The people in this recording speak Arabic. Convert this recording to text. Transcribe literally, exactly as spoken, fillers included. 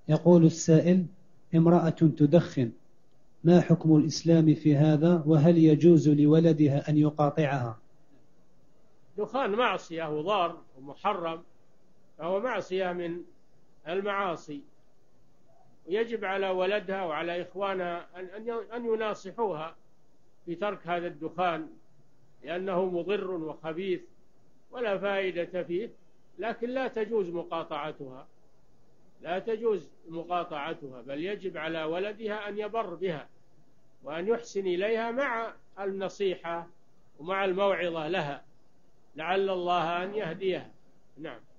يقول السائل: امرأة تدخن، ما حكم الإسلام في هذا؟ وهل يجوز لولدها أن يقاطعها؟ دخان معصية وضار ومحرم، فهو معصية من المعاصي، ويجب على ولدها وعلى إخوانها أن يناصحوها في ترك هذا الدخان، لأنه مضر وخبيث ولا فائدة فيه، لكن لا تجوز مقاطعتها، لا تجوز مقاطعتها، بل يجب على ولدها أن يبر بها وأن يحسن إليها مع النصيحة ومع الموعظة لها، لعل الله أن يهديها. نعم.